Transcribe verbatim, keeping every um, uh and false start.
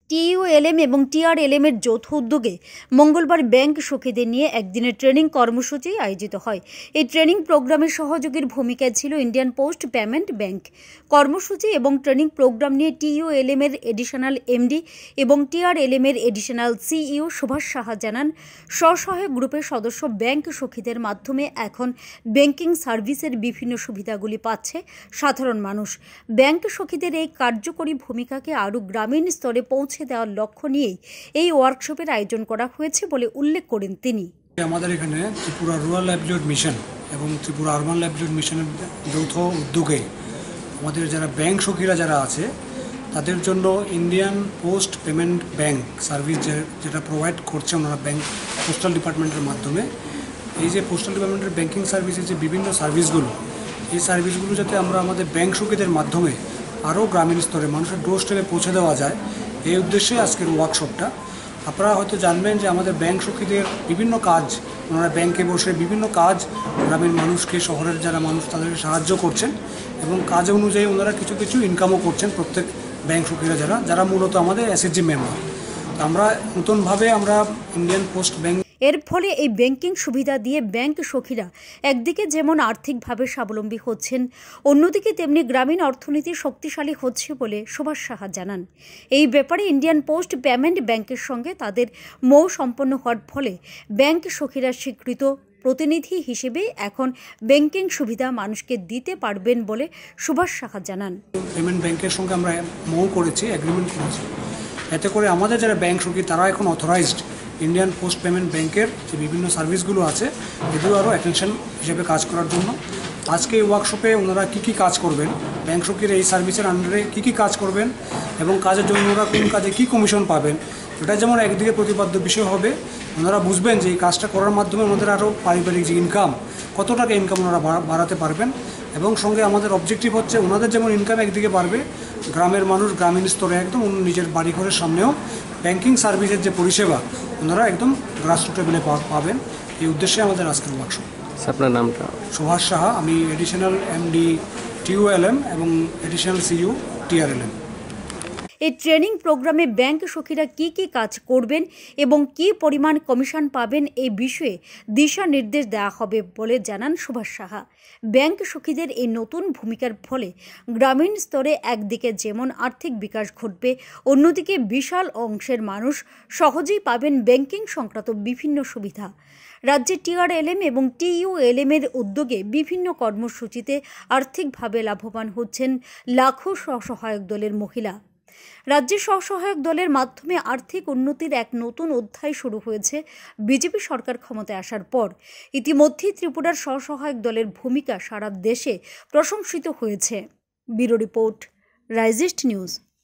টিইউএলএম এবং টিআরএলএম এর যৌথ উদ্যোগে মঙ্গলবার ব্যাংক সখীদের নিয়ে একদিনের ট্রেনিং কর্মসূচি আয়োজিত হয়। এই ট্রেনিং প্রোগ্রামের সহযোগীর ভূমিকায় ছিল ইন্ডিয়ান পোস্ট পেমেন্ট ব্যাংক। কর্মসূচি এবং ট্রেনিং প্রোগ্রাম নিয়ে টিইউএলএম এর এডিশনাল এমডি এবং টিআরএলএম এর এডিশনাল সিইও সুভাষ সাহা জানান, স্বসহায়ক গ্রুপের সদস্য ব্যাংক সখীদের মাধ্যমে এখন ব্যাংকিং সার্ভিসের বিভিন্ন সুবিধাগুলি পাচ্ছে সাধারণ মানুষ। ব্যাংক সখীদের এই কার্যকরী ভূমিকাকে আরও গ্রামীণ স্তরে পৌঁছে দেওয়ার লক্ষ্য নিয়েই এই ওয়ার্কশপের আয়োজন করা হয়েছে বলে উল্লেখ করেন তিনি। আমাদের এখানে ত্রিপুরা রুরাল লাইভলিহুড মিশন এবং ত্রিপুরা আরবান লাইভলিহুড মিশনের যৌথ উদ্যোগে আমাদের যারা ব্যাংক সখীরা যারা আছে তাদের জন্য Indian post payment bank service যেটা প্রোভাইড করছে ওনারা ব্যাংক পোস্টাল ডিপার্টমেন্টের মাধ্যমে, এই যে পোস্টাল ডিপার্টমেন্টের ব্যাংকিং সার্ভিসের যে বিভিন্ন সার্ভিসগুলো, এই সার্ভিসগুলো যাতে আমরা আমাদের ব্যাংক সখীদের মাধ্যমে আরও গ্রামীণ স্তরে মানুষের ডোর স্টেপে পৌঁছে দেওয়া যায়, এই উদ্দেশ্যে আজকের ওয়ার্কশপটা। আপনারা হয়তো জানবেন যে আমাদের ব্যাংক সখীদের বিভিন্ন কাজ, ওনারা ব্যাংকে বসে বিভিন্ন কাজ গ্রামীণ মানুষকে, শহরের যারা মানুষ তাদেরকে সাহায্য করছেন এবং কাজ অনুযায়ী ওনারা কিছু কিছু ইনকামও করছেন প্রত্যেক ব্যাংক সখীরা যারা যারা মূলত আমাদের এসএসজি মেম্বার। আমরা নতুনভাবে আমরা ইন্ডিয়ান পোস্ট ব্যাংক এর ফলে এই ব্যাংকিং সুবিধা দিয়ে ব্যাংক সখীরা একদিকে যেমন আর্থিকভাবে স্বাবলম্বী হচ্ছেন, অন্যদিকে তেমনি গ্রামীণ অর্থনীতি শক্তিশালী হচ্ছে বলে সুভাষ সাহা জানান। এই ব্যাপারে ইন্ডিয়ান পোস্ট পেমেন্ট ব্যাংকের সঙ্গে তাদের মৌ সম্পন্ন হওয়ার ফলে ব্যাংক সখীরা স্বীকৃত প্রতিনিধি হিসেবে এখন ব্যাংকিং সুবিধা মানুষকে দিতে পারবেন বলে সুভাষ সাহা জানান। পেমেন্ট ব্যাংকের সঙ্গে আমরা মৌ করেছি, এগ্রিমেন্ট করেছি, এতে করে আমাদের যারা ব্যাংক সখী তারা এখন অথরাইজড ইন্ডিয়ান পোস্ট পেমেন্ট ব্যাংকের যে বিভিন্ন সার্ভিসগুলো আছে এগুলো আরও অ্যাটেনশন হিসেবে কাজ করার জন্য আজকে এই ওয়ার্কশপে ওনারা কী কী কাজ করবেন, ব্যাংক সখীর এই সার্ভিসের আন্ডারে কী কী কাজ করবেন এবং কাজের জন্য ওনারা কোন কাজে কী কমিশন পাবেন, এটা যেমন একদিকে প্রতিপাদ্য বিষয় হবে, ওনারা বুঝবেন যে এই কাজটা করার মাধ্যমে ওনাদের আরও পারিবারিক যে ইনকাম, কত টাকা ইনকাম ওনারা বাড়াতে পারবেন এবং সঙ্গে আমাদের অবজেক্টিভ হচ্ছে ওনাদের যেমন ইনকাম একদিকে বাড়বে, গ্রামের মানুষ গ্রামীণ স্তরে একদম নিজের বাড়িঘরের সামনেও ব্যাংকিং সার্ভিসের যে পরিষেবা ওনারা একদম গ্রাসরুট লেভেলে পাবেন। এই উদ্দেশ্যে আমাদের আজকের ওয়ার্কশপ। আপনার নামটা? সুভাষ সাহা, আমি এডিশনাল এমডি টিইউএলএম এবং এডিশনাল সিইও টিআরএলএম। এই ট্রেনিং প্রোগ্রামে ব্যাংক সখীরা কী কী কাজ করবেন এবং কী পরিমাণ কমিশন পাবেন এই বিষয়ে দিশা নির্দেশ দেওয়া হবে বলে জানান সুভাষ সাহা। ব্যাংক সখীদের এই নতুন ভূমিকার ফলে গ্রামীণ স্তরে একদিকে যেমন আর্থিক বিকাশ ঘটবে, অন্যদিকে বিশাল অংশের মানুষ সহজেই পাবেন ব্যাংকিং সংক্রান্ত বিভিন্ন সুবিধা। রাজ্যে টিআরএলএম এবং টিইউএলএম এর উদ্যোগে বিভিন্ন কর্মসূচিতে আর্থিকভাবে লাভবান হচ্ছেন লাখো স্বসহায়ক দলের মহিলা। রাজ্যের স্বসহায়ক দলের মাধ্যমে আর্থিক উন্নতির এক নতুন অধ্যায় শুরু হয়েছে বিজেপি সরকার ক্ষমতায় আসার পর। ইতিমধ্যেই ত্রিপুরার স্বসহায়ক দলের ভূমিকা সারা দেশে প্রশংসিত হয়েছে। ব্যুরো রিপোর্ট, রাইজিস্ট নিউজ।